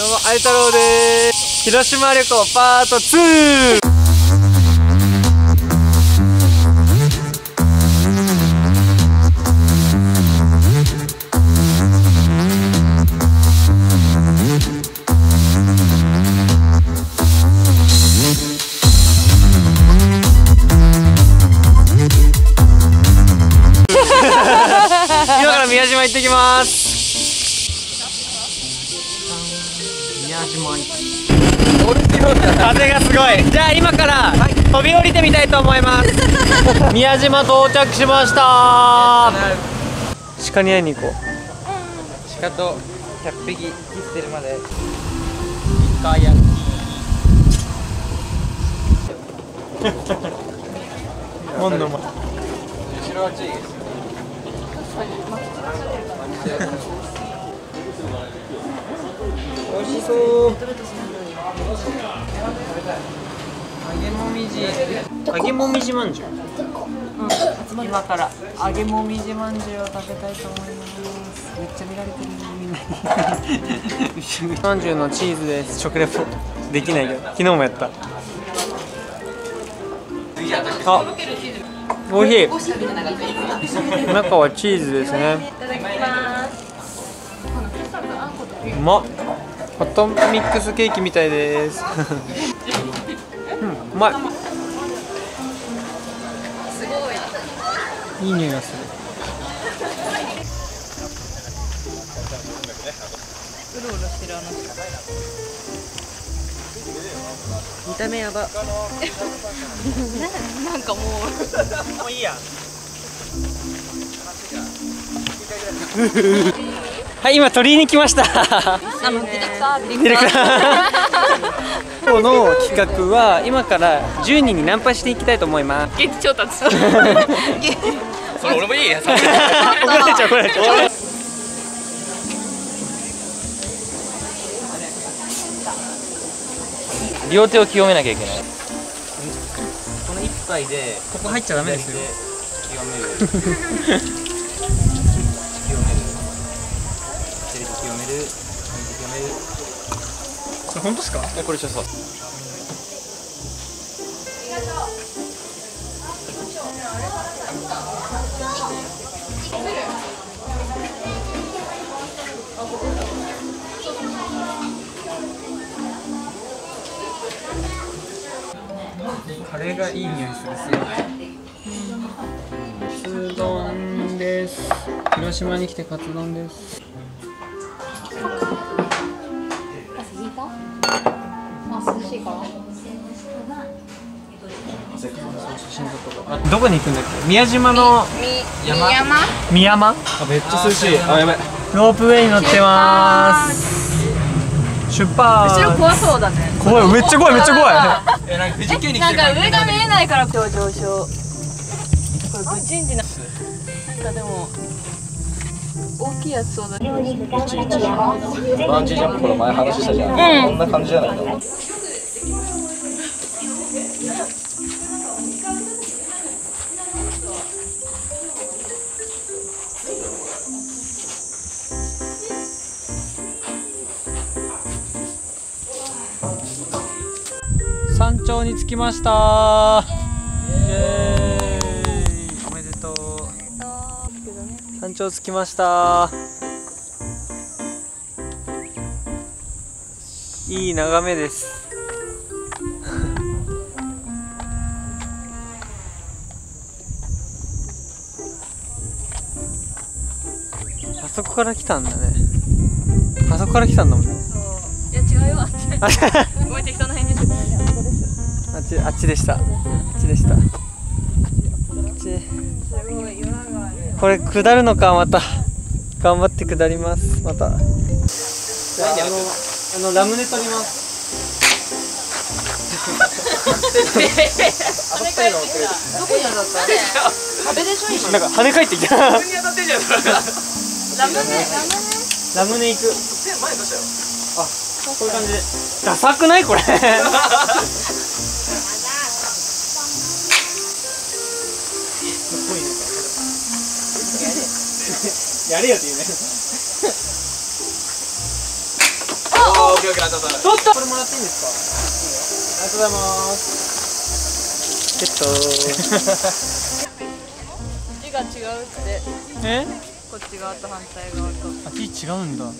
どうも、あゆ太郎です。広島旅行パート2。今から宮島行ってきます。宮島に風がすごい。じゃあ今から飛び降りてみたいと思います。宮島到着しました。鹿に会いに行こう。 鹿と100匹生きてるまでイカ焼きもんのも後ろはチーズ美味しそう。揚げもみじ。 揚げもみじまんじゅう。 今から揚げもみじまんじゅうを食べたいと思います。めっちゃ見られてるみんなに。 まんじゅうのチーズです。食レポできないけど昨日もやった。あ、おいしい。中はチーズですね。うまっ。ホットミックスケーキみたいです。うまい。いい匂いがする。 うろうろしてる見た目やば。なんかもういいや。はい、今鳥居に来ました。 ディレクター今日の企画は今から10人にナンパしていきたいと思います。 現地調達。 それ俺もいいや。 怒られちゃう怒られちゃう。 両手を清めなきゃいけない。この一杯でここ入っちゃダメですよ。 清める。清める。左手清める。右手清める。 これ本当ですか？ これちょっと。 カレーがいい匂いする。すごい。カツ丼です。広島に来てカツ丼です。どこに行くんだっけ？宮島の宮山？あ、めっちゃ涼しい。あ、やばい。ロープウェイに乗ってます。出発。 後ろ怖そうだね。 怖い、めっちゃ怖い、めっちゃ怖い。 なんか上が見えないから上昇。これブチンってなんかでも大きいやつそうだね。 バンジージャンプこの前話したじゃん。こんな感じじゃないの。 山頂に着きました。イエーイ、おめでとう。山頂着きました。いい眺めです。あそこから来たんだね。あそこから来たんだもんね。 いや違うよ。ごめん適当な返事して。 あっちでした。あっちでした。これ下るのか、また。頑張って下ります。また。ラムネ取ります。 どこに当たった？壁でしょ今。 なんか跳ね返ってきた。 ラムネ。 ラムネ行く。あ、こういう感じで。ダサくないこれ。やれよって言うね。 オッケーオッケーオッケー。 くなっちゃった。 取った。これもらっていいんですか。ありがとうございます。 字が違うって。 え？ こっち側と反対側と。 あ、字違うんだ。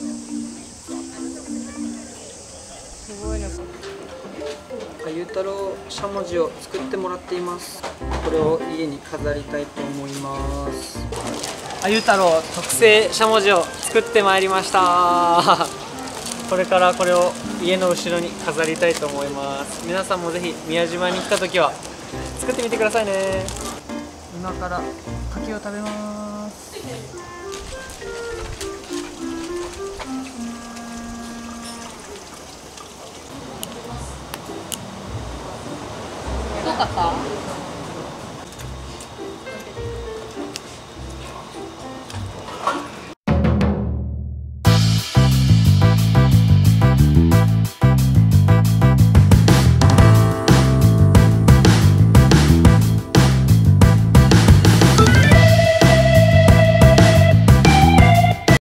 すごいね。 ゆうたろうしゃもじを作ってもらっています。これを家に飾りたいと思います。 あゆ太郎特製しゃもじを作ってまいりました。これからこれを家の後ろに飾りたいと思います。皆さんもぜひ宮島に来た時は作ってみてくださいね。 今から柿を食べます。